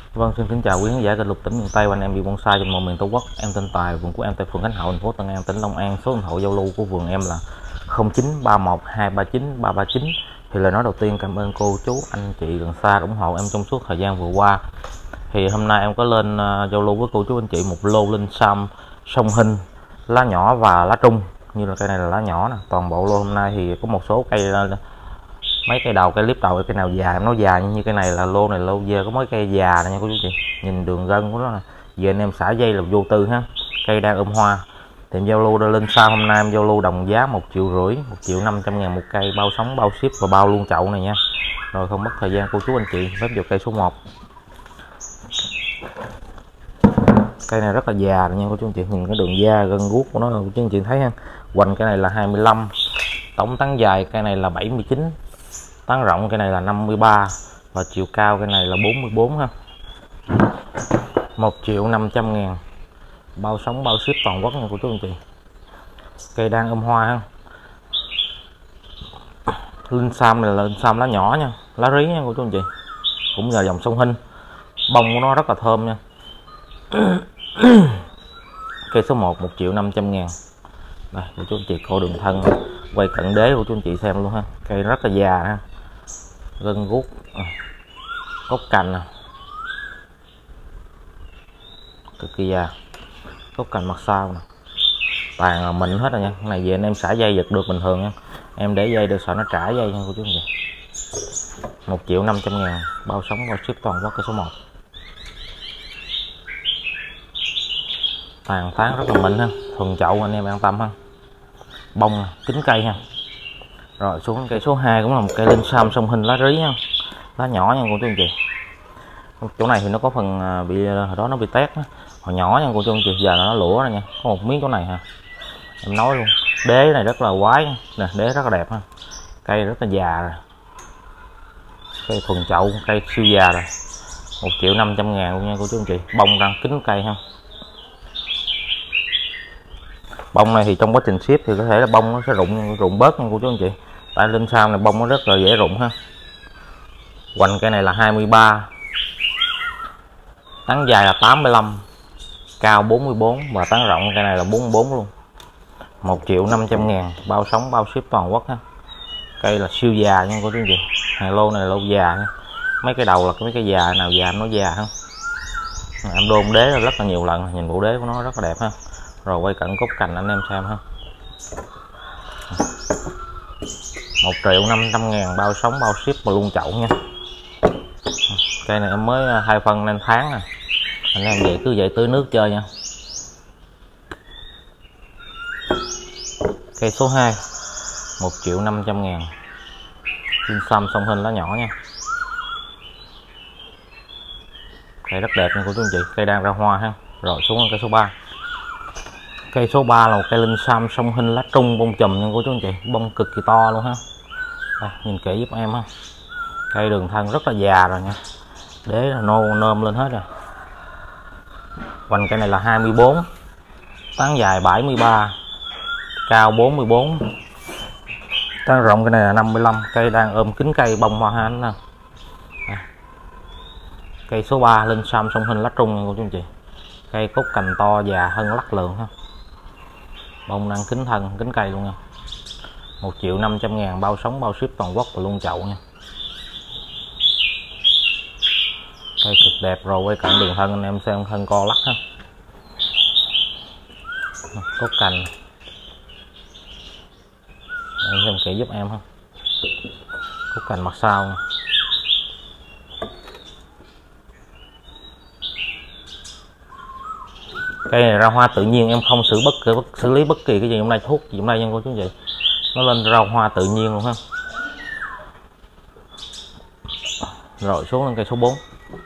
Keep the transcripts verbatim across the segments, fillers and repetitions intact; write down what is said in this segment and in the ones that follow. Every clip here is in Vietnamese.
Vâng, xin kính chào quý khán giả kênh Lục Tỉnh Miền Tây và anh em yêu bonsai trong mọi miền Tổ quốc. Em tên Tài, vườn của em tại phường Khánh Hội, thành phố Tân An, tỉnh Long An. Số điện thoại giao lưu của vườn em là không chín ba một hai ba chín ba ba chín. Thì lời nói đầu tiên cảm ơn cô chú anh chị gần xa ủng hộ em trong suốt thời gian vừa qua. Thì hôm nay em có lên uh, giao lưu với cô chú anh chị một lô linh sam song hình lá nhỏ và lá trung. Như là cây này là lá nhỏ nè. Toàn bộ lô hôm nay thì có một số cây uh, mấy cây đầu, cây clip đầu, cây nào già em nói già, như cây này là lô này lô dơ có mấy cây già này nha cô chú chị. Nhìn đường gân của nó nè. Giờ anh em xả dây là vô tư ha. Cây đang ôm hoa. Thì em giao lưu đã lên sao hôm nay em giao lưu đồng giá một triệu rưỡi, một triệu năm trăm ngàn một cây, bao sóng bao ship và bao luôn chậu này nha. Rồi không mất thời gian cô chú anh chị, phép vào cây số một. Cây này rất là già nha cô chú anh chị, nhìn cái đường da gân guốc của nó cô chú anh chị thấy ha. Hoành cây này là hai mươi lăm, tổng tán dài cây này là bảy mươi chín, tán rộng cái này là năm mươi ba và chiều cao cái này là bốn mươi bốn ha. một triệu năm trăm ngàn, bao sóng bao ship toàn quốc nha cô chú anh chị. Cây đang ôm hoa ha. Linh sam này là linh sam lá nhỏ nha, lá rí nha cô chú anh chị, cũng nhờ dòng sông Hinh. Bông của nó rất là thơm nha. Cây số một, một triệu năm trăm ngàn. Đây cô chú anh chị, cô đường thân quay cận đế của chú anh chị xem luôn ha. Cây rất là già ha, gân guốc, gốc cành nè, cực kỳ già, gốc cành mặt sau nè, toàn là mịn hết rồi nha. Cái này về anh em xả dây giật được bình thường nha, em để dây được sợ nó trả dây nha cô chú anh chị. Một triệu năm trăm ngàn, bao sóng bao ship toàn quốc. Cây số một tàn tán rất là mịn ha, thuần chậu anh em an tâm ha. Bông kính cây ha. Rồi xuống cây số hai cũng là một cây linh sam song hình lá rí nha, lá nhỏ nha cô chú anh chị. Chỗ này thì nó có phần bị hồi đó nó bị tét á, hồi nhỏ nha cô chú anh chị, giờ nó lũa rồi nha. Có một miếng chỗ này ha, em nói luôn. Đế này rất là quái nè, đế rất là đẹp ha. Cây rất là già rồi, cây thuần chậu, cây siêu già rồi. Một triệu năm trăm ngàn luôn nha cô chú anh chị. Bông đang kính cây ha. Bông này thì trong quá trình ship thì có thể là bông nó sẽ rụng rụng bớt nha cô chú anh chị, tại linh sam này bông nó rất là dễ rụng ha. Hoành cây này là hai mươi ba, tán dài là tám mươi lăm, cao bốn mươi bốn và tán rộng cây này là bốn mươi bốn luôn. Một triệu năm trăm ngàn, bao sóng bao ship toàn quốc ha. Cây là siêu già nha cô chú anh chị. Hàng lô này là lô già nha. Mấy cái đầu là mấy cái già nào già nó già ha. Em đôn đế rất là nhiều lần, nhìn bộ đế của nó rất là đẹp ha. Rồi quay cận cốt cành anh em xem ha. Một triệu năm trăm ngàn, bao sóng bao ship và luôn chậu nha. Cây này em mới hai phân nên tháng nè, anh em vậy cứ vậy tưới nước chơi nha. Cây số hai, một triệu năm trăm ngàn, linh sam song hình lá nhỏ nha. Cây rất đẹp nha cô chú anh chị, cây đang ra hoa ha. Rồi xuống cây số ba. Cây số ba là một cây linh sam song hình lá trung bông chùm nha cô chú anh chị, bông cực kỳ to luôn ha. Đây, nhìn kỹ giúp em ha. Cây đường thân rất là già rồi nha, đế là nô nôm lên hết rồi. Hoành cây này là hai mươi bốn, tán dài bảy mươi ba, cao bốn mươi bốn, tán rộng cây này là năm mươi lăm. Cây đang ôm kính cây, bông hoa hán nè. Cây số ba linh sam song hình lá trung nha cô chú anh chị. Cây cốt cành to già hơn lắc lượng ha. Bông đang kính thân kính cây luôn nha. Một triệu năm trăm ngàn, bao sóng bao ship toàn quốc và luôn chậu nha. Cây cực đẹp. Rồi quay cận đường thân anh em xem thân co lắc ha. Cốt cành em xem kỹ giúp em ha. Cốt cành mặt sau nè. Cây này ra hoa tự nhiên, em không xử bất kỳ bất, xử lý bất kỳ cái gì trong đây, thuốc gì trong đây nha cô chú chị. Nó lên ra hoa tự nhiên luôn ha. Rồi xuống lên cây số bốn.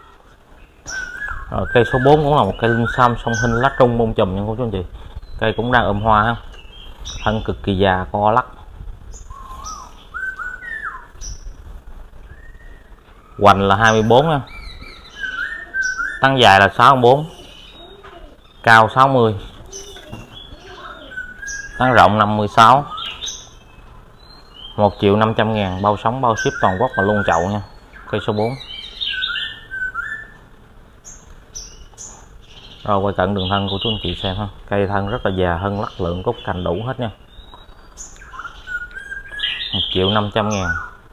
Rồi cây số bốn cũng là một cây linh sam song hình lá trung bông chùm nha cô chú anh chị. Cây cũng đang ôm hoa ha. Thân cực kỳ già, co lắc. Hoành là hai mươi bốn nha. Tán dài là sáu mươi bốn, cao sáu mươi, tán rộng năm mươi sáu. Một triệu năm trăm ngàn, bao sóng bao ship toàn quốc và luôn chậu nha. Cây số bốn. Rồi quay cận đường thân của chú anh chị xem ha. Cây thân rất là già, thân lắc lượng, cốt cành đủ hết nha. một triệu năm trăm ngàn.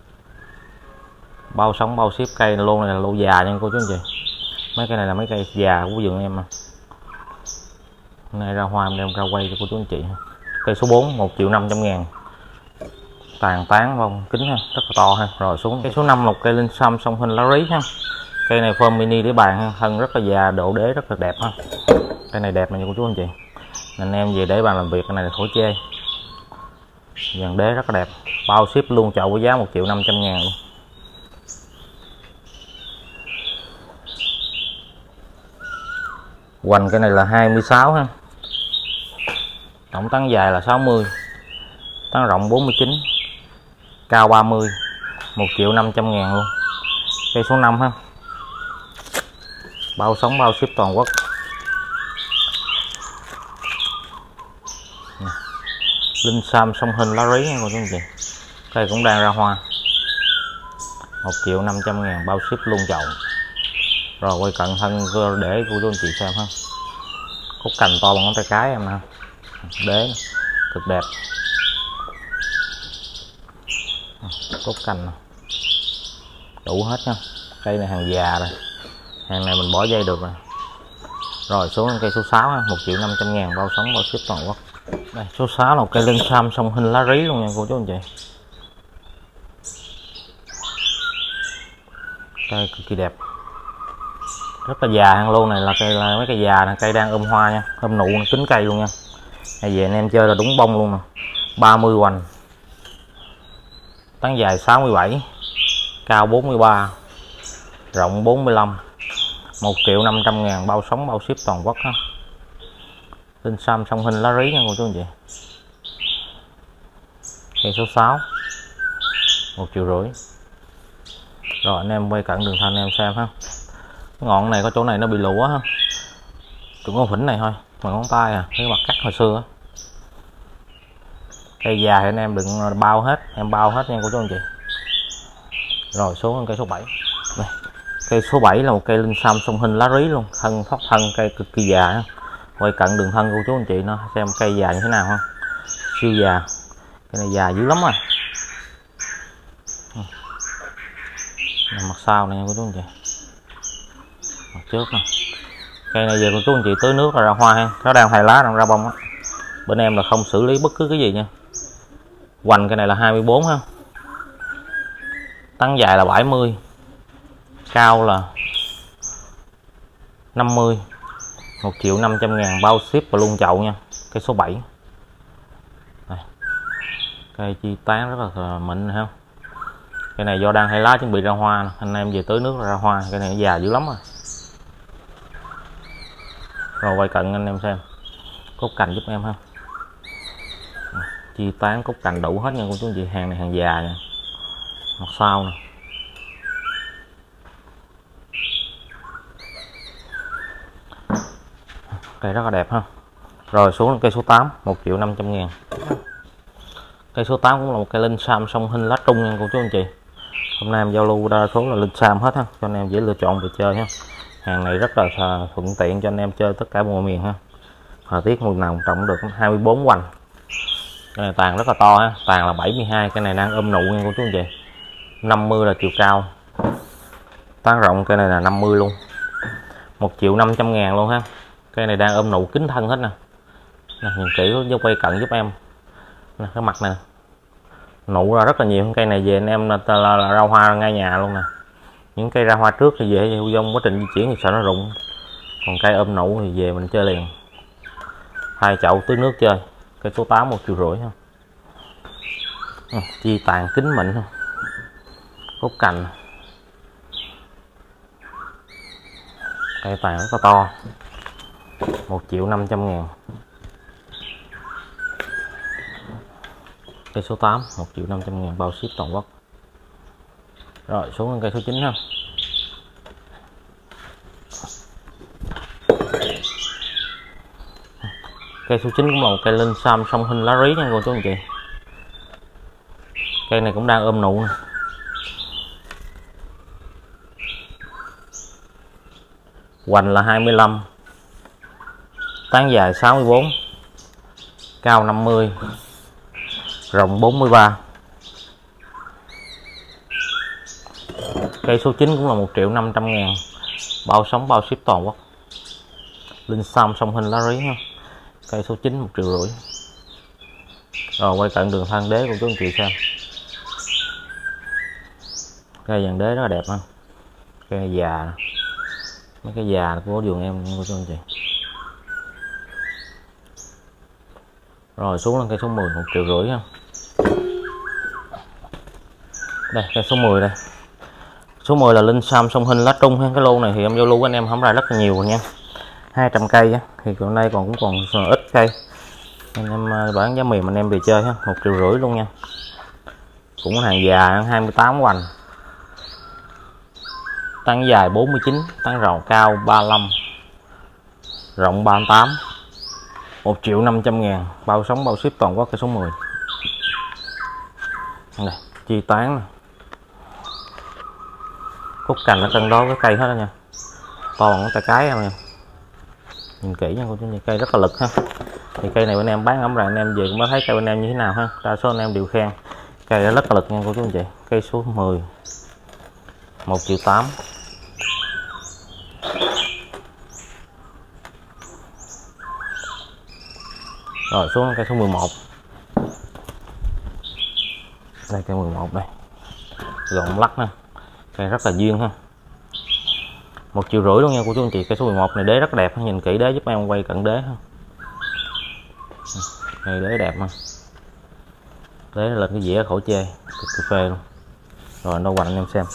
Bao sống bao ship, cây lô này là lô già nha cô chú anh chị. Mấy cây này là mấy cây già của vườn em mà. Hôm nay ra hoa em đem ra quay cho cô chú anh chị. Cây số bốn một triệu năm trăm ngàn. Tàn tán vông kính ha, rất là to ha. Rồi xuống cây số năm, một cây linh sâm song hình lá rí ha. Cây này form mini để bàn ha, thân rất là già, độ đế rất là đẹp ha. Cây này đẹp này cô chú anh chị. Nên em về để bàn làm việc, cái này là khỏi chê. Dàn đế rất là đẹp, bao ship luôn, chậu với giá một triệu năm trăm ngàn luôn. Hoành cái này là hai mươi sáu ha. Tổng tán dài là sáu mươi, tán rộng bốn mươi chín, cao ba mươi, một triệu năm trăm ngàn luôn. Cây số năm ha. Bao sống bao ship toàn quốc. Linh sam song hình lá rí nha cô chú anh chị. Cây cũng đang ra hoa. một triệu năm trăm ngàn bao ship luôn chậu. Rồi quay cận thân để cô chú anh chị xem ha. Cốt cành to bằng ngón tay cái em nè. Đế cực đẹp. Cốt cành đủ hết nha. Cây này hàng già rồi. Hàng này mình bỏ dây được rồi. Rồi xuống cây số sáu ha, một triệu năm trăm ngàn bao sống bao ship toàn quốc. Đây, số sáu là một cây linh sam song hình lá rí luôn nha cô chú anh chị. Cây cực kỳ đẹp. Rất là già, hàng lô này là cây là mấy cây già nè, cây đang ôm hoa nha, ôm nụ kính cây luôn nha. Này về anh em chơi là đúng bông luôn nè. ba mươi hoành. Tán dài sáu mươi bảy, cao bốn mươi ba, rộng bốn mươi lăm. một triệu năm trăm ngàn bao sống bao ship toàn quốc ha. Linh sam song hình lá rí nha cô chú anh chị. Cây số sáu một triệu rưỡi. Rồi anh em quay cận đường thân em xem ha. Cái ngọn này có chỗ này nó bị lũa ha. Chỉ có phỉnh này thôi, mà ngón tay à, cái mặt cắt hồi xưa á. Cây già thì anh em đừng bao hết, em bao hết nha cô chú anh chị. Rồi xuống cây số bảy. Đây. Cây số bảy là một cây linh sam song hình lá rí luôn, thân thoát thân, cây cực kỳ già ha. Quay cận đường thân cô chú anh chị nó xem cây già như thế nào ha. Siêu già. Cây này già dữ lắm rồi. Này, mặt sau này nha cô chú anh chị. Mặt trước nè. Cây này về cô chú anh chị tưới nước là ra hoa ha. Nó đang hai lá đang ra bông á. Bên em là không xử lý bất cứ cái gì nha. Hoành cây này là hai mươi bốn ha. Tán dài là bảy mươi. Cao là năm mươi. một triệu năm trăm ngàn bao ship và luôn chậu nha. Cây số bảy. Đây. Cây chi tán rất là mịn ha. Cây này do đang hay lá chuẩn bị ra hoa, anh em về tưới nước ra hoa. Cây này già dữ lắm rồi. Rồi quay cận anh em xem cốt cành giúp em ha. Chi tán cốt cành đủ hết nha cô chú anh chị. Hàng này hàng già nha. Mặt sau nè. Cây rất là đẹp ha. Rồi xuống cây số tám một triệu năm trăm ngàn. Cây số tám cũng là một cây linh sam song hình lá trung nha cô chú anh chị. Hôm nay em giao lưu đa số là linh sam hết ha, cho anh em dễ lựa chọn để chơi ha. Hàng này rất là thuận tiện cho anh em chơi tất cả mọi miền ha. Thời tiết mùa nào trồng được hai mươi bốn hoành. Cái này tàn rất là to ha, tàn là bảy mươi hai, cái này đang ôm nụ nha cô chú anh chị. năm mươi là chiều cao. Tán rộng cây này là năm mươi luôn. một triệu năm trăm ngàn luôn ha. Cây này đang ôm nụ kính thân hết nè. Nè, nhìn kỹ giúp quay cận giúp em. Nè, cái mặt này nụ ra rất là nhiều. Cây này về anh em là, là, là ra hoa ngay nhà luôn nè. Những cây ra hoa trước thì dễ trong quá trình di chuyển thì sợ nó rụng. Còn cây ôm nụ thì về mình chơi liền. Hai chậu tưới nước chơi. Cây số tám một triệu rưỡi ha. Chi tàn kính mịn ha. Cốt cành. Cây tàn rất là to. một triệu năm trăm ngàn. Cây số tám một triệu năm trăm ngàn bao ship toàn quốc. Rồi xuống cây số chín ha. Cây số chín cũng là một cây linh sam song hình lá rí nha cô chú anh chị. Cây này cũng đang ôm nụ. Hoành là hai mươi lăm, tán dài sáu mươi bốn, cao năm mươi, rộng bốn mươi ba. Cây số chín cũng là một triệu năm trăm ngàn, bao sống bao ship toàn quốc. Linh Sam sông Hình lá rí ha. Cây số chín một triệu rưỡi. Rồi quay cận đường thân đế của chú anh chị xem. Cây dàn đế rất là đẹp ha. Cây già, mấy cái già của vườn em của chú anh chị. Rồi xuống lên cây số mười, một triệu rưỡi ha. Đây cây số mười đây. Số mười là Linh Sam sông Hình lá trung ha. Cái lô này thì em giao lưu của anh em hổng ra rất là nhiều rồi nha. hai trăm cây á, thì còn đây còn cũng còn ít cây. Anh em bán giá mềm anh em về chơi ha, một triệu rưỡi luôn nha. Cũng hàng già hai mươi tám hoành. Tán dài bốn mươi chín, tán rộng cao ba mươi lăm, rộng ba mươi tám. một triệu năm trăm ngàn, bao sống bao ship toàn quốc. Cây số mười. Này, chi tán nè. Cúc cành nó cân đối với cây hết đó nha. To bằng tay cái em nha. Nhìn kỹ nha cô chú, cây rất là lực ha. Thì cây này bên em bán ấm rồi anh em về cũng mới thấy cây bên em như thế nào ha. Đa số anh em đều khen cây rất là lực nha cô chú anh chị. Cây số mười, một triệu tám. Rồi xuống cây số mười một. Đây cây mười một đây. Rộng lắc ha. Cây rất là duyên ha. Một triệu rưỡi luôn nha cô chú anh chị. Cây số mười một này đế rất đẹp, nhìn kỹ đế giúp em quay cận đế ha. Đây đế đẹp ha. Đế lên cái dĩa khổ chê, cực kỳ phê luôn. Rồi đâu hoành anh em xem.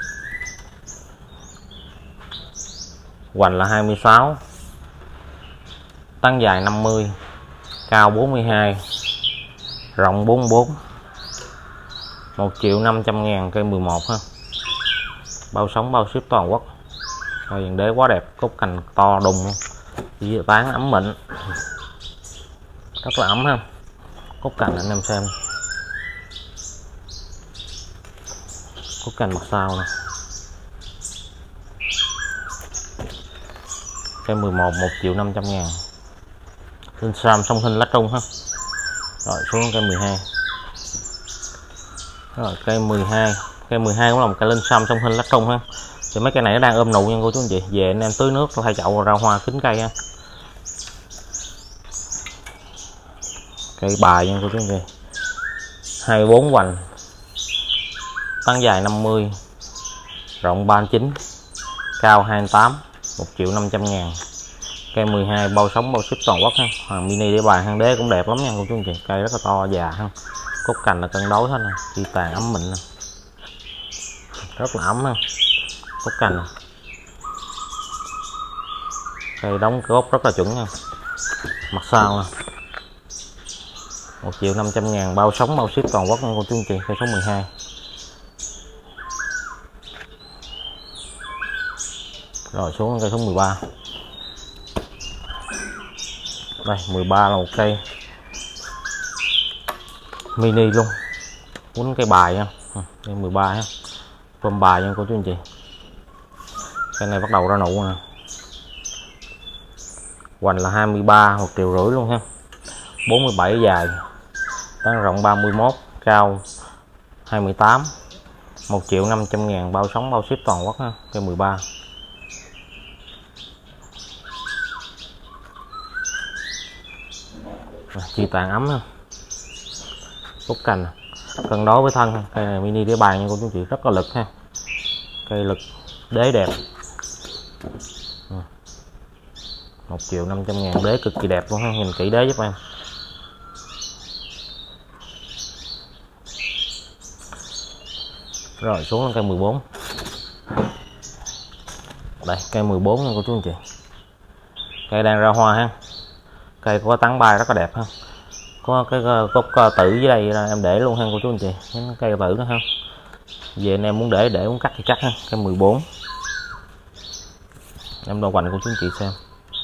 Hoành là hai mươi sáu, tán dài năm mươi, cao bốn mươi hai, rộng bốn mươi bốn. một triệu năm trăm ngàn cây mười một ha. Bao sống bao ship toàn quốc. Rồi dàn đế quá đẹp, cốt cành to đùng luôn. Chỉ tán ấm mịn. Rất là ấm ha. Cốt cành anh em xem. Cốt cành mặt sau nè. Cây mười một, một triệu năm trăm ngàn. Linh Sam sông Hình lá trung ha. Rồi xuống cây mười hai. Rồi cây mười hai. Cây mười hai cũng là một cây Linh Sam sông Hình lá trung ha. Thì mấy cây này nó đang ôm nụ nha cô chú anh chị. Về anh em tưới nước thay chậu ra hoa kính cây ha. Cây bài nha cô chú anh chị. hai mươi bốn hoành. Tán dài năm mươi, rộng ba mươi chín, cao hai mươi tám, một triệu năm trăm ngàn. Cây mười hai bao sống bao ship toàn quốc ha. Hoàng mini để bài hàng đế cũng đẹp lắm nha cô chú anh chị. Cây rất là to già ha. Cốt cành là cân đối hết nè, chi tàn ấm mịn nè. Rất là ấm ha. Cốt cành. Cây đóng gốc rất là chuẩn nha. Mặt sau nè. một triệu năm trăm ngàn bao sống bao ship toàn quốc nha cô chú anh chị. Cây số mười hai. Rồi xuống cây số mười ba. Đây mười ba là một cây mini luôn, quấn cây bài nha. Đây mười ba ha. Phơm bài nha cô chú anh chị. Cây này bắt đầu ra nụ nè. Hoành là hai mươi ba, một triệu rưỡi luôn ha. bốn mươi bảy dài, tán rộng ba mươi mốt, cao hai mươi tám, một triệu năm trăm ngàn bao sống bao ship toàn quốc ha. Cây mười ba. Chi tàn ấm ha. Cúc cành cân đối với thân. Cây này mini để bàn nha cô chú chị, rất là lực ha. Cây lực đế đẹp. một triệu năm trăm ngàn đế cực kỳ đẹp luôn ha. Nhìn kỹ đế giúp em. Rồi xuống lên cây mười bốn. Đây cây mười bốn nha cô chú anh chị. Cây đang ra hoa ha. Cây có tán bay rất là đẹp ha. Có cái gốc tử dưới đây em để luôn ha cô chú anh chị. Cái cây tử đó ha. Về anh em muốn để để muốn cắt thì cắt ha. Cây mười bốn. Em đo hoành cô chú anh chị xem.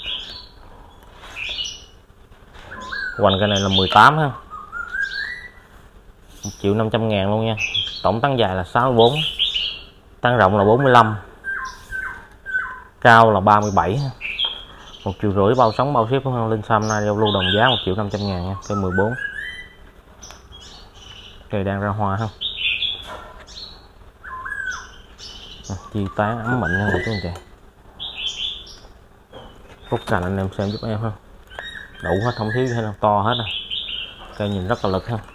Hoành cây này là mười tám ha. một triệu năm trăm ngàn luôn nha. Tổng tán dài là sáu mươi bốn, tán rộng là bốn mươi lăm, cao là ba mươi bảy ha. một triệu rưỡi bao sống bao ship không? Linh Sam nay giao lưu đồng giá một triệu năm trăm ngàn nha. Cây mười bốn, cây đang ra hoa ha. Chi tán ấm mịn nha các anh chị. Cúc cành anh em xem giúp em ha, đủ hết, không thiếu gì hết, to hết rồi. Cây nhìn rất là lực ha.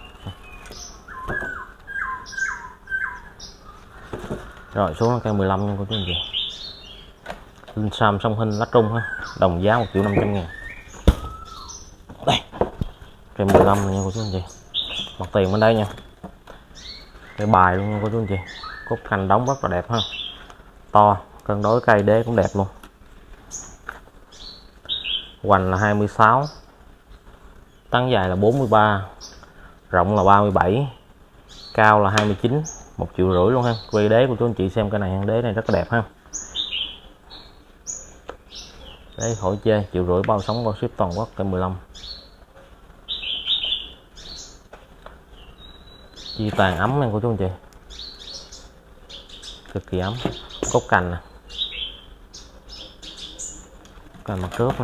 Rồi xuống là cây mười lăm nha cô chú anh chị. Linh Sam song hình lá trung ha, đồng giá một triệu năm trăm ngàn. Đây cây mười lăm này nha cô chú anh chị, mặt tiền bên đây nha, cây bài luôn nha cô chú anh chị. Cúc cành đóng rất là đẹp ha, to, cân đối cây đế cũng đẹp luôn. Hoành là hai mươi sáu, tán dài là bốn mươi ba, rộng là ba mươi bảy, cao là hai mươi chín, một triệu rưỡi luôn ha. Quay đế của chú anh chị xem cái này, đế này rất là đẹp ha. Đấy khỏi chê, triệu rưỡi bao sống bao ship toàn quốc. Cây mười lăm chi tàn ấm nha của chú anh chị, cực kỳ ấm. Cốt cành nè, cành mặt trước nè.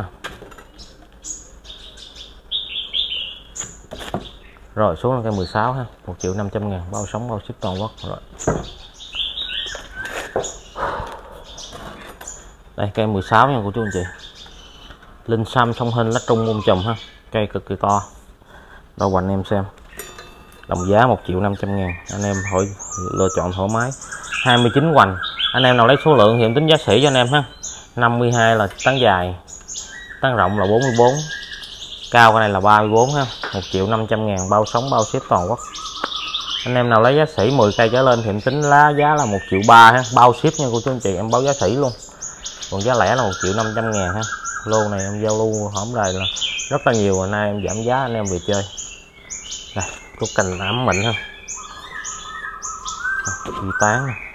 Rồi xuống là cây mười sáu ha, một triệu năm trăm ngàn bao sống bao ship toàn quốc. Rồi đây cây mười sáu nha của chú anh chị. Linh Sam song hình lá trung muôn chùm ha, cây cực kỳ to. Đâu hoành em xem, đồng giá một triệu năm trăm ngàn, anh em hỏi lựa chọn thoải mái. Hai mươi chín hoành, anh em nào lấy số lượng thì em tính giá sỉ cho anh em ha. Năm mươi hai là tán dài, tán rộng là bốn mươi bốn, cao cái này là ba mươi bốn ha. Một triệu năm trăm ngàn bao sống bao ship toàn quốc. Anh em nào lấy giá sỉ mười cây trở lên thì em tính lá giá là một triệu ba ha, bao ship nha cô chú anh chị, em báo giá sỉ luôn. Còn giá lẻ là một triệu năm trăm ngàn ha. Lô này em giao lưu hổng đây là rất là nhiều, rồi nay em giảm giá anh em về chơi. Đây cúc cành ấm mịn ha, chi tán này.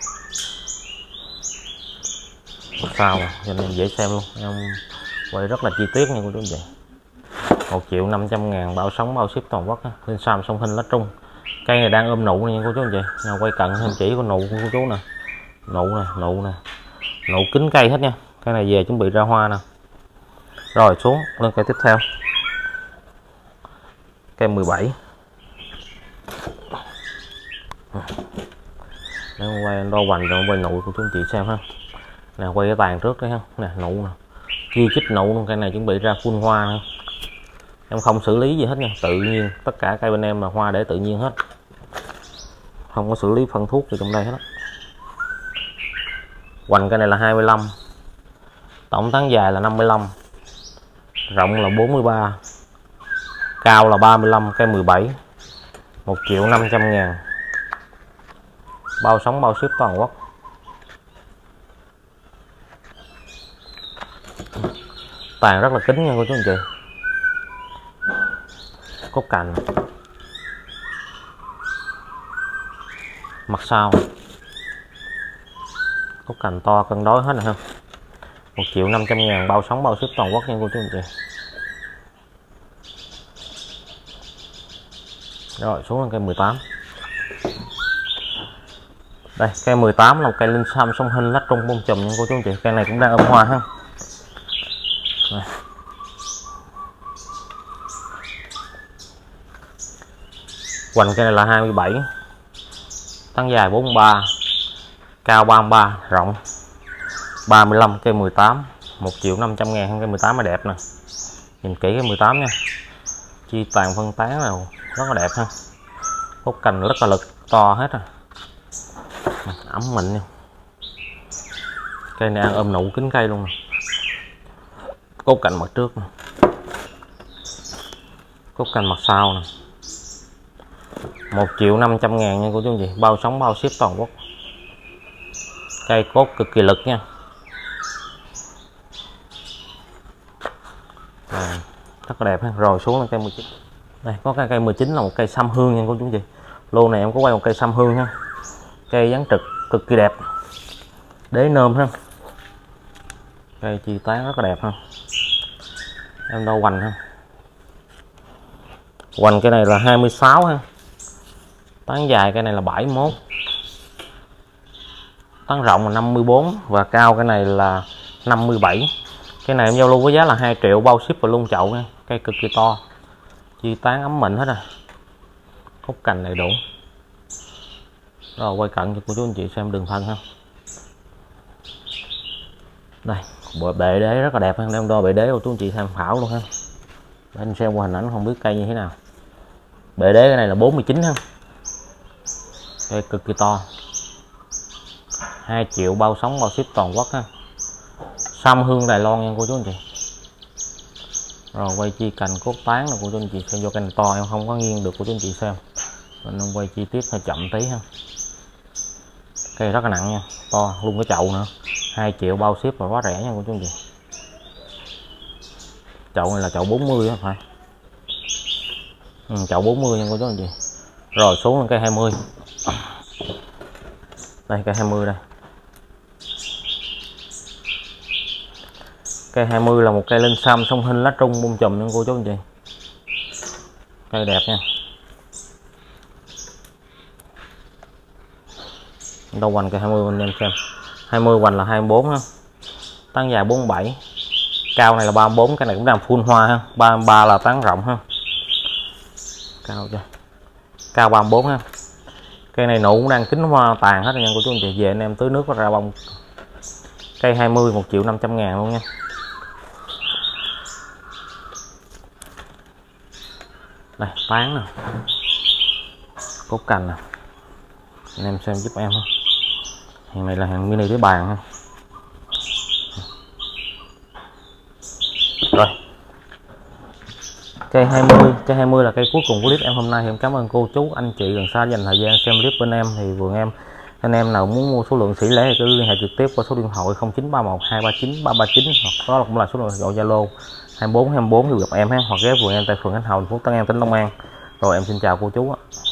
Sao cho nên dễ xem luôn, em quay rất là chi tiết nha cô chú anh chị. Một triệu năm trăm ngàn bao sống bao ship toàn quốc ha. Linh Sam song hình lá trung, cây này đang ôm nụ nha cô chú anh chị. Nào quay cận em chỉ có nụ của cô chú nè, nụ nè, nụ nè, nụ kính cây hết nha. Cây này về chuẩn bị ra hoa nè. Rồi xuống lên cây tiếp theo, cây mười bảy. Để quay đo hoành rồi quay nụ của chú anh chị xem ha. Nè quay cái tàn trước đấy ha, nè nụ nè, chia chích nụ luôn. Cây này chuẩn bị ra phun hoa nữa. Em không xử lý gì hết nha, tự nhiên, tất cả cây bên em là hoa để tự nhiên hết, không có xử lý phân thuốc gì trong đây hết. Hoành cây này là hai mươi lăm, tổng tán dài là năm mươi lăm, rộng là bốn mươi ba, cao là ba mươi lăm. Cây mười bảy, một triệu năm trăm ngàn bao sống bao ship toàn quốc. Tàn rất là kín nha cô chú anh chị. Cốt cành, mặt sau, cốt cành to cân đối hết rồi ha. Một triệu năm trăm ngàn bao sống bao ship toàn quốc nha cô chú anh chị. Rồi xuống là cây mười tám. Đây cây mười tám là một cây Linh Sam song hình lá trung bông chùm nha cô chú anh chị. Cây này cũng đang ôm hoa ha. Đây. Hoành cây này là hai mươi bảy, tán dài bốn mươi ba, cao ba mươi ba, rộng ba mươi lăm. Cây mười tám, một triệu năm trăm ngàn. Cây mười tám mới đẹp nè, nhìn kỹ cái mười tám nha, chi tàn phân tán nào rất là đẹp ha. Cốt cành rất là lực, to hết rồi, ấm mịn nha. Cây này đang ôm nụ kính cây luôn nè. Cốt cành mặt trước nè, cốt cành mặt sau nè. Một triệu năm trăm ngàn nha cô chú anh chị, bao sống bao ship toàn quốc. Cây cốt cực kỳ lực nha. À, rất là đẹp ha. Rồi xuống là cây mười chín. Đây có cái cây mười chín là một cây sâm hương nha cô chú anh chị. Lô này em có quay một cây sâm hương ha. Cây dáng trực cực kỳ đẹp, đế nôm ha. Cây chi tán rất là đẹp ha. Em đo hoành ha. Hoành cây này là hai mươi sáu ha. Tán dài cái này là bảy mươi mốt, tán rộng là năm mươi bốn và cao cái này là năm mươi bảy. Cái này em giao lưu với giá là hai triệu bao ship và luôn chậu nha. Cây cực kỳ to, chi tán ấm mịn hết à, khúc cành đầy đủ. Rồi quay cận cho cô chú anh chị xem đường thân ha. Đây bệ đế rất là đẹp ha, em đo bệ đế của chú anh chị tham khảo luôn ha. Để anh xem qua hình ảnh không biết cây như thế nào. Bệ đế cái này là bốn mươi chín ha, cây cực kỳ to, hai triệu bao sóng bao ship toàn quốc ha. Sâm hương Đài Loan nha cô chú anh chị. Rồi quay chi cành cốt tán là cô chú anh chị xem, do cành to em không có nghiêng được cô chú anh chị xem, nên em quay chi tiết hơi chậm tí ha. Cây rất là nặng nha, to luôn cái chậu nữa, hai triệu bao ship và quá rẻ nha cô chú anh chị. Chậu này là chậu bốn mươi á phải. Ừ, chậu bốn mươi nha cô chú anh chị. Rồi xuống lên cây hai mươi. Đây cây hai mươi đây. Cây hai mươi là một cây linh sam song hình lá trung bung chùm nha cô chú anh chị. Cây đẹp nha. Đâu hoành cây hai mươi anh em xem. hai mươi hoành là hai mươi bốn ha. Tán dài bốn mươi bảy. Cao này là ba mươi bốn, cái này cũng đang full hoa ha. ba mươi ba là tán rộng ha. Cao chưa? Cao ba mươi bốn ha. Cây này nụ cũng đang kính hoa tàn hết nha cô chú anh chị. Về anh em tưới nước có ra bông. Cây hai mươi một triệu năm trăm ngàn luôn nha. Đây tán nè, cốt cành nè, anh em xem giúp em ha. Hàng này là hàng mini cái bàn ha. Rồi cây hai mươi, cây hai mươi là cây cuối cùng của clip em hôm nay. Thì em cảm ơn cô chú anh chị gần xa dành thời gian xem clip bên em. Thì vườn em, anh em nào muốn mua số lượng sỉ lẻ thì cứ liên hệ trực tiếp qua số điện thoại không chín ba một hai ba chín ba ba chín, hoặc đó cũng là số điện thoại Zalo hai bốn hai bốn dù gặp em ha, hoặc ghé vườn em tại phường Khánh Hậu, thành phố Tân An, tỉnh Long An. Rồi em xin chào cô chú ạ.